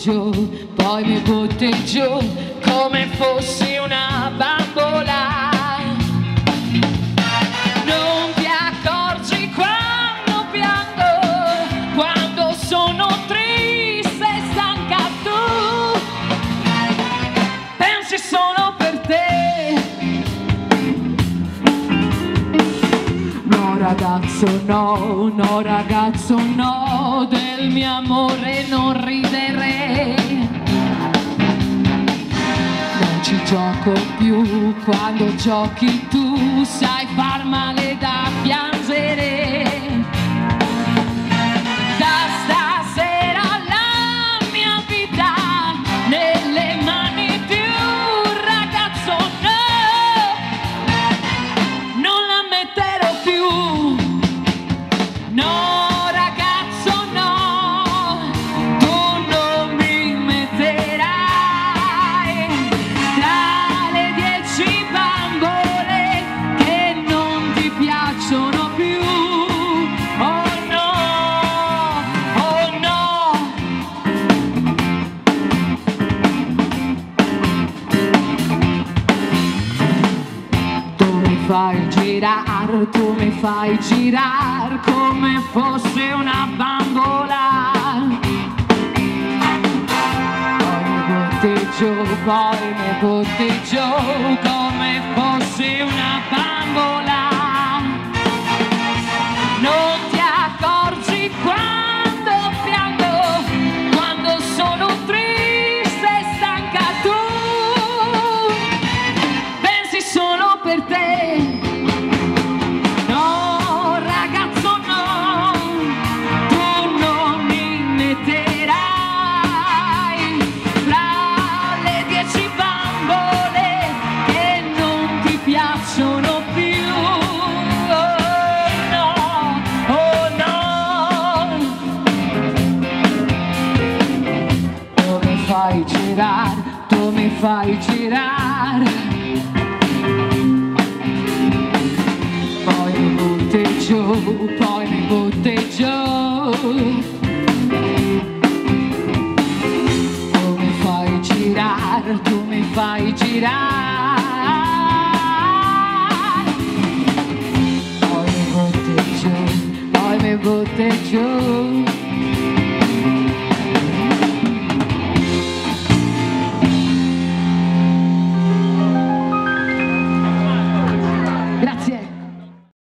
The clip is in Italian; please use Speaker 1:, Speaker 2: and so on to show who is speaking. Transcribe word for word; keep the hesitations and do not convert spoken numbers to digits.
Speaker 1: giù, poi mi butti giù come fossi una bambola. Non ti accorgi quando piango, quando sono triste e stanca tu, pensi solo per te. No ragazzo no, no ragazzo no, del mio amore non ridere. Non ci gioco più, quando giochi tu sai far male da piangere. Da stasera la mia vita nelle mani di un ragazzo no, non la metterò più. No ragazzo no, tu non mi metterai tra le dieci bambole che non ti piacciono più. Oh no, oh no. Tu mi fai girare, tu mi fai girare come fosse una bambola. Poi mi butti giù, poi mi butti giù come fossi una bambola. Non ti accorgi quando piango, quando sono triste e stanca tu, pensi solo per te. No ragazzo no, tu non mi metterai tra le dieci bambole che non ti piacciono più. Oh no, oh no. Tu mi fai girare, tu mi fai girare, poi mi butti giù, poi mi butti giù. Tu mi fai girare, tu mi fai girare, poi mi butti giù, poi mi butti giù.